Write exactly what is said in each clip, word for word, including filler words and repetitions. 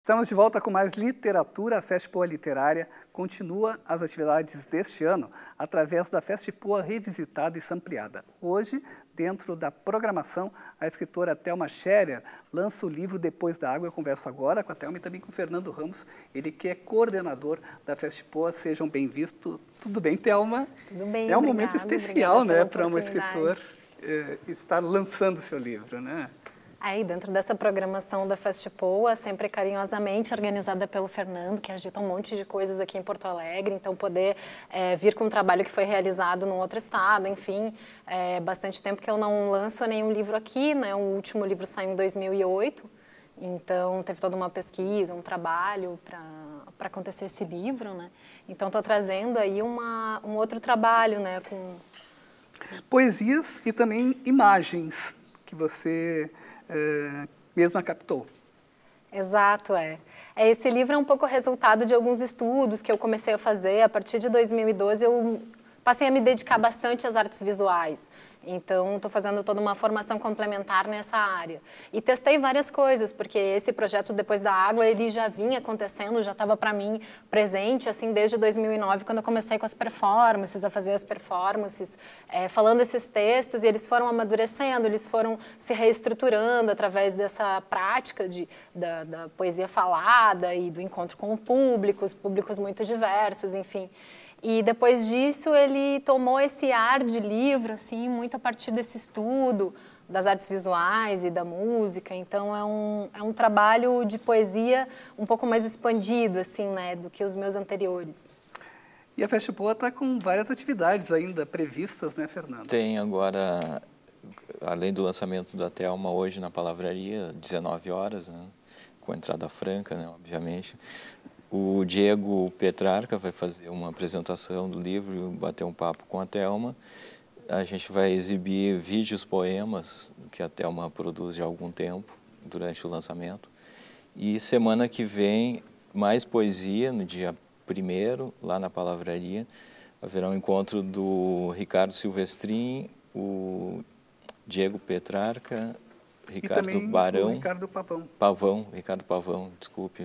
Estamos de volta com mais literatura. A Festpoa Literária continua as atividades deste ano através da Festpoa Revisitada e Sampleada. Hoje, dentro da programação, a escritora Thelma Scherer lança o livro Depois da Água. Eu converso agora com a Thelma e também com o Fernando Ramos, ele que é coordenador da Festpoa. Sejam bem-vindos. Tudo bem, Thelma? Tudo bem, É um obrigada, momento especial, né, para uma oportunidade. escritora eh, estar lançando o seu livro, né? Aí, dentro dessa programação da Festpoa, sempre carinhosamente organizada pelo Fernando, que agita um monte de coisas aqui em Porto Alegre, então poder é, vir com um trabalho que foi realizado num outro estado, enfim, é bastante tempo que eu não lanço nenhum livro aqui, né? O último livro saiu em dois mil e oito, então teve toda uma pesquisa, um trabalho para acontecer esse livro, né? Então estou trazendo aí uma, um outro trabalho, né? Com... Poesias e também imagens que você... Uh, mesma captou. Exato, é. Esse livro é um pouco resultado de alguns estudos que eu comecei a fazer. A partir de dois mil e doze eu passei a me dedicar bastante às artes visuais. Então, estou fazendo toda uma formação complementar nessa área. E testei várias coisas, porque esse projeto Depois da Água, ele já vinha acontecendo, já estava para mim presente, assim, desde dois mil e nove, quando eu comecei com as performances, a fazer as performances, é, falando esses textos, e eles foram amadurecendo, eles foram se reestruturando através dessa prática de, da, da poesia falada e do encontro com o público, os públicos muito diversos, enfim. E depois disso ele tomou esse ar de livro, assim, muito a partir desse estudo das artes visuais e da música. Então é um, é um trabalho de poesia um pouco mais expandido, assim, né, do que os meus anteriores. E a Festpoa está com várias atividades ainda previstas, né, Fernando? Tem agora, além do lançamento da Thelma hoje na Palavraria, dezenove horas, né, com entrada franca, né, obviamente. O Diego Petrarca vai fazer uma apresentação do livro, bater um papo com a Thelma. A gente vai exibir vídeos, poemas que a Thelma produz há algum tempo, durante o lançamento. E semana que vem, mais poesia, no dia primeiro, lá na Palavraria. Haverá um encontro do Ricardo Silvestrin, o Diego Petrarca, Ricardo e também Barão. O Ricardo Pavão. Pavão, Ricardo Pavão, desculpe.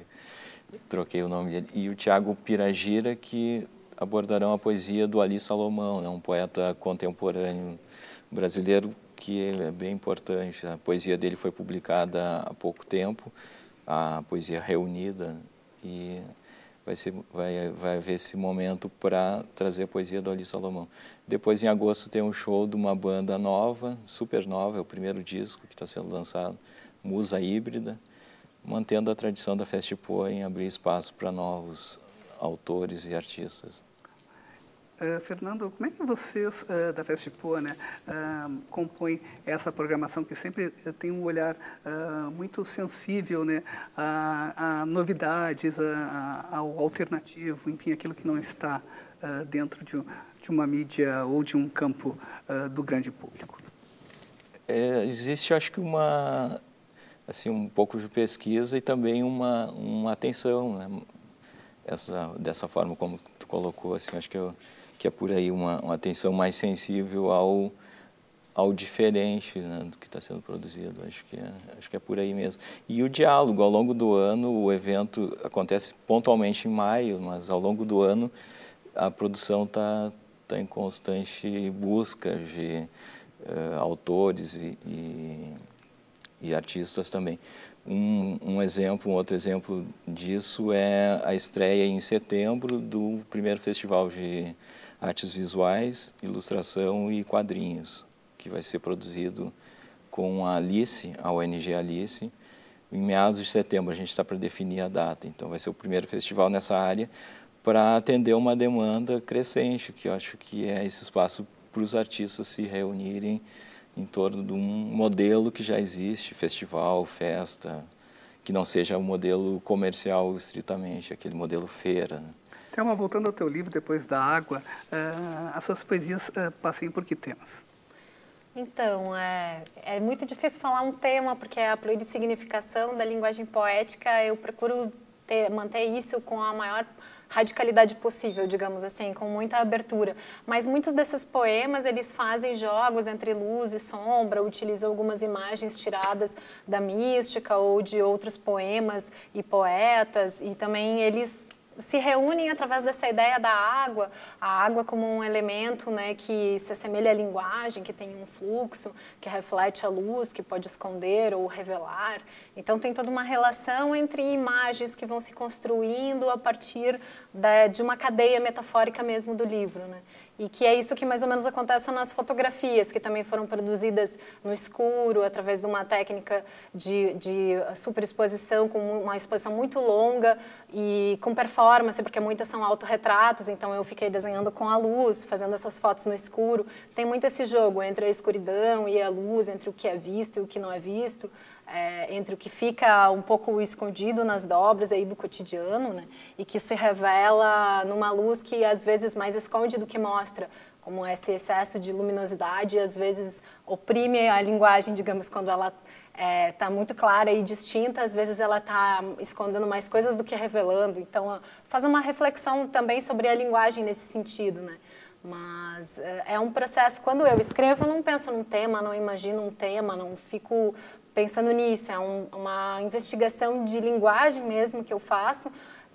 Troquei o nome dele, e o Tiago Piragira, que abordarão a poesia do Ali Salomão, né, um poeta contemporâneo brasileiro que é bem importante. A poesia dele foi publicada há pouco tempo, a poesia reunida, e vai, ser, vai, vai haver esse momento para trazer a poesia do Ali Salomão. Depois, em agosto, tem um show de uma banda nova, super nova, é o primeiro disco que está sendo lançado, Musa Híbrida, mantendo a tradição da Festpoa em abrir espaço para novos autores e artistas. Uh, Fernando, como é que vocês uh, da Festpoa, né, uh, compõem essa programação que sempre tem um olhar uh, muito sensível, né, a, a novidades, a, a, ao alternativo, enfim, aquilo que não está uh, dentro de, de uma mídia ou de um campo uh, do grande público? É, existe, acho que, uma... assim, um pouco de pesquisa e também uma, uma atenção, né? Essa, dessa forma como tu colocou, assim, acho que, eu, que é por aí uma, uma atenção mais sensível ao, ao diferente, né, do que está sendo produzido, acho que, é, acho que é por aí mesmo. E o diálogo, ao longo do ano, o evento acontece pontualmente em maio, mas ao longo do ano a produção está tá em constante busca de uh, autores e, e e artistas também. Um, um exemplo, um outro exemplo disso é a estreia em setembro do primeiro Festival de Artes Visuais, Ilustração e Quadrinhos, que vai ser produzido com a Alice, a O N G Alice, em meados de setembro. A gente está para definir a data, então vai ser o primeiro festival nessa área para atender uma demanda crescente, que eu acho que é esse espaço para os artistas se reunirem em torno de um modelo que já existe, festival, festa, que não seja um modelo comercial estritamente, aquele modelo feira. Né? Thelma, voltando ao teu livro, Depois da Água, uh, as suas poesias uh, passam por que temas? Então, é, é muito difícil falar um tema, porque a plurissignificação da linguagem poética, eu procuro ter, manter isso com a maior radicalidade possível, digamos assim, com muita abertura. Mas muitos desses poemas, eles fazem jogos entre luz e sombra, utilizam algumas imagens tiradas da mística ou de outros poemas e poetas, e também eles se reúnem através dessa ideia da água, a água como um elemento, né, que se assemelha à linguagem, que tem um fluxo, que reflete a luz, que pode esconder ou revelar. Então tem toda uma relação entre imagens que vão se construindo a partir da, de uma cadeia metafórica mesmo do livro, né? E que é isso que mais ou menos acontece nas fotografias, que também foram produzidas no escuro, através de uma técnica de, de superexposição, com uma exposição muito longa e com performance, porque muitas são autorretratos, então eu fiquei desenhando com a luz, fazendo essas fotos no escuro. Tem muito esse jogo entre a escuridão e a luz, entre o que é visto e o que não é visto, é, entre o que fica um pouco escondido nas dobras aí do cotidiano, né, e que se revela numa luz que às vezes mais esconde do que mostra, como esse excesso de luminosidade, às vezes oprime a linguagem, digamos, quando ela está é, muito clara e distinta, às vezes ela está escondendo mais coisas do que revelando. Então, faz uma reflexão também sobre a linguagem nesse sentido, né? Mas é um processo, quando eu escrevo, eu não penso num tema, não imagino um tema, não fico pensando nisso, é um, uma investigação de linguagem mesmo que eu faço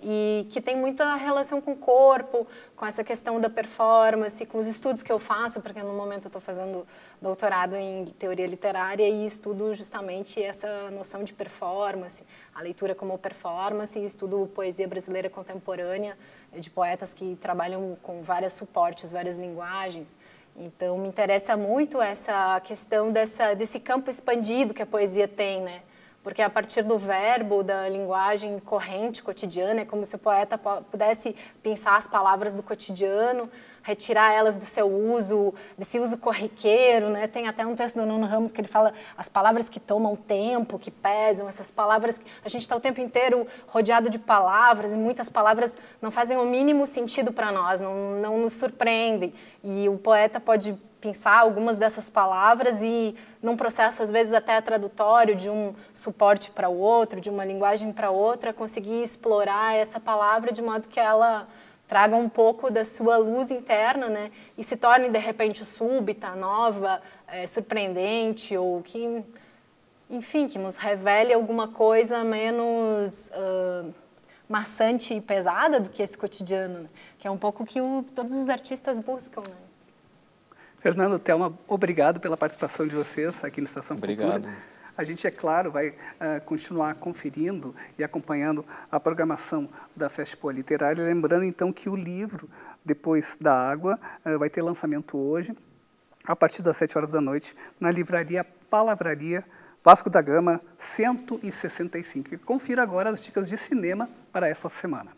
e que tem muita relação com o corpo, com essa questão da performance, com os estudos que eu faço, porque no momento eu estou fazendo doutorado em teoria literária e estudo justamente essa noção de performance, a leitura como performance, e estudo poesia brasileira contemporânea, de poetas que trabalham com vários suportes, várias linguagens. Então, me interessa muito essa questão dessa, desse campo expandido que a poesia tem, né? Porque a partir do verbo, da linguagem corrente, cotidiana, é como se o poeta pudesse pensar as palavras do cotidiano, retirar elas do seu uso, desse uso corriqueiro, né? Tem até um texto do Nuno Ramos que ele fala as palavras que tomam tempo, que pesam, essas palavras que a gente está o tempo inteiro rodeado de palavras e muitas palavras não fazem o mínimo sentido para nós, não, não nos surpreendem. E o poeta pode pensar algumas dessas palavras e num processo às vezes até tradutório de um suporte para o outro, de uma linguagem para outra, conseguir explorar essa palavra de modo que ela traga um pouco da sua luz interna, né, e se torne de repente súbita, nova, é, surpreendente, ou que, enfim, que nos revele alguma coisa menos uh, maçante e pesada do que esse cotidiano, né, que é um pouco o que o, todos os artistas buscam, né. Fernando, Thelma, obrigado pela participação de vocês aqui no Estação Cultura. Obrigado. A gente, é claro, vai uh, continuar conferindo e acompanhando a programação da Festipoa Literária. Lembrando, então, que o livro, Depois da Água, uh, vai ter lançamento hoje, a partir das sete horas da noite, na livraria Palavraria Vasco da Gama, cento e sessenta e cinco. E confira agora as dicas de cinema para esta semana.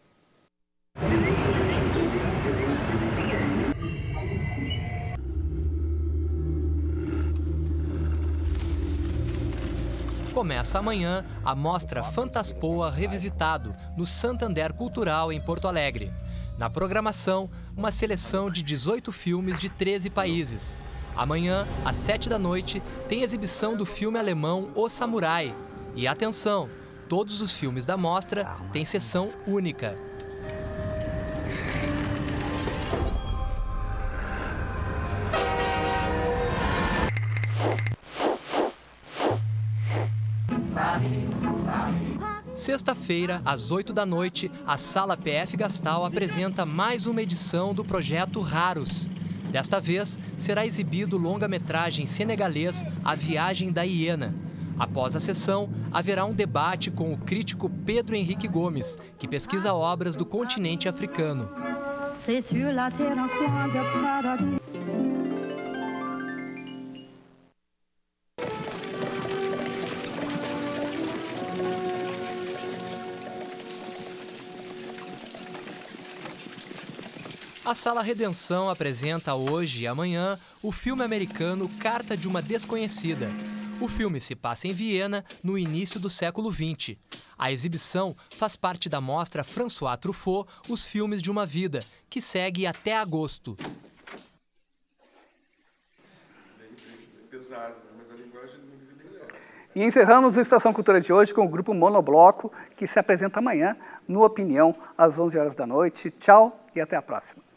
Começa amanhã a mostra Fantaspoa Revisitado, no Santander Cultural, em Porto Alegre. Na programação, uma seleção de dezoito filmes de treze países. Amanhã, às sete da noite, tem exibição do filme alemão O Samurai. E atenção, todos os filmes da mostra têm sessão única. Sexta-feira, às oito da noite, a Sala P F Gastal apresenta mais uma edição do projeto Raros. Desta vez, será exibido o longa-metragem senegalês A Viagem da Hiena. Após a sessão, haverá um debate com o crítico Pedro Henrique Gomes, que pesquisa obras do continente africano. A Sala Redenção apresenta hoje e amanhã o filme americano Carta de uma Desconhecida. O filme se passa em Viena no início do século vinte. A exibição faz parte da mostra François Truffaut, Os Filmes de uma Vida, que segue até agosto. usar, mas a linguagem não invisibilizada. E encerramos o Estação Cultura de hoje com o grupo Monobloco, que se apresenta amanhã no Opinião, às onze horas da noite. Tchau e até a próxima.